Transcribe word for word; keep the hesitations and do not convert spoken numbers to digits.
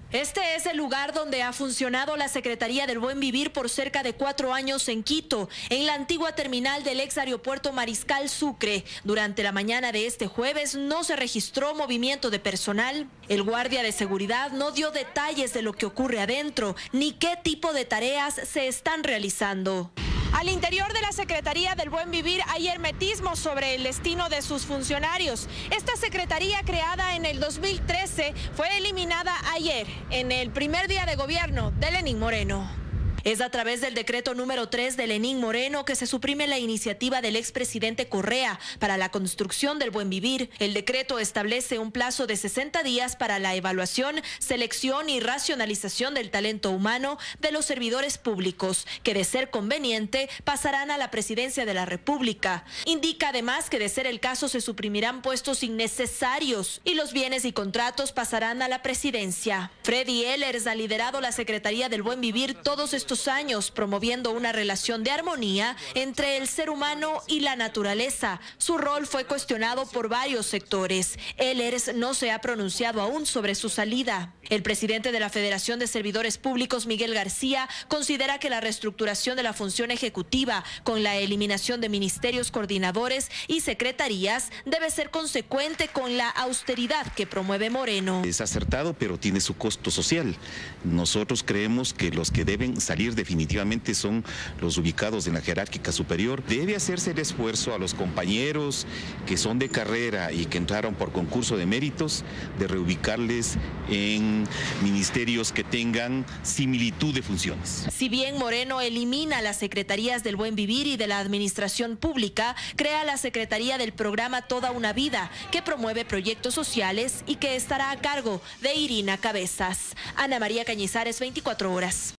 Este es el lugar donde ha funcionado la Secretaría del Buen Vivir por cerca de cuatro años en Quito, en la antigua terminal del ex aeropuerto Mariscal Sucre. Durante la mañana de este jueves no se registró movimiento de personal. El guardia de seguridad no dio detalles de lo que ocurre adentro, ni qué tipo de tareas se están realizando. Al interior de la Secretaría del Buen Vivir hay hermetismo sobre el destino de sus funcionarios. Esta secretaría, creada en el dos mil trece, fue eliminada ayer, en el primer día de gobierno de Lenín Moreno. Es a través del decreto número tres de Lenín Moreno que se suprime la iniciativa del expresidente Correa para la construcción del buen vivir. El decreto establece un plazo de sesenta días para la evaluación, selección y racionalización del talento humano de los servidores públicos, que de ser conveniente pasarán a la presidencia de la República. Indica además que de ser el caso se suprimirán puestos innecesarios y los bienes y contratos pasarán a la presidencia. Freddy Ehlers ha liderado la Secretaría del Buen Vivir todos estos años, promoviendo una relación de armonía entre el ser humano y la naturaleza. Su rol fue cuestionado por varios sectores. Ehlers no se ha pronunciado aún sobre su salida. El presidente de la Federación de Servidores Públicos, Miguel García, considera que la reestructuración de la función ejecutiva con la eliminación de ministerios coordinadores y secretarías debe ser consecuente con la austeridad que promueve Moreno. Es acertado, pero tiene su costo social. Nosotros creemos que los que deben salir definitivamente son los ubicados en la jerárquica superior. Debe hacerse el esfuerzo a los compañeros que son de carrera y que entraron por concurso de méritos, de reubicarles en ministerios que tengan similitud de funciones. Si bien Moreno elimina las secretarías del Buen Vivir y de la Administración Pública, crea la Secretaría del Programa Toda una Vida, que promueve proyectos sociales y que estará a cargo de Irina Cabezas. Ana María Cañizares, veinticuatro horas.